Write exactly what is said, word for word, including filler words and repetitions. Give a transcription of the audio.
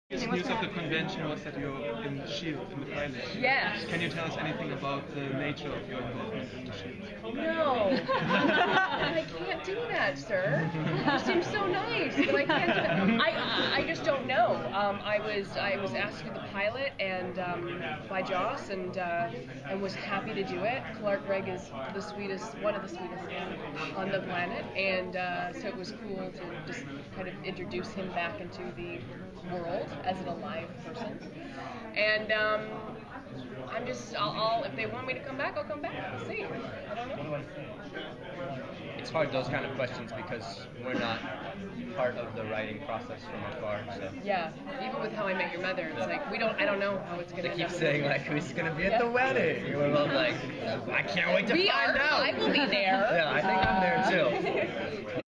The news of the convention was that you're in S H I E L D, in the pilot. Yes. Can you tell us anything about the nature of your involvement in S H I E L D? No. I can't do that, sir. You seem so nice, but I can't do that. I, I just don't know. Um, I was I was asked to do the pilot and um, by Joss and uh, and was happy to do it. Clark Gregg is the sweetest, one of the sweetest men on the planet, and uh, so it was cool to just kind of introduce him back into the world as an alive person. And um, I'm just, I'll, I'll, if they want me to come back, I'll come back. We'll see. I don't know. It's hard, those kind of questions, because we're not part of the writing process from afar. So. Yeah, even with How I Met Your Mother, it's like, we don't, I don't know how it's going to They end keep up. saying, like, who's going to be at Yeah. the wedding? And we're both like, I can't wait to We find are, out. I will be there. Yeah, I think I'm there too.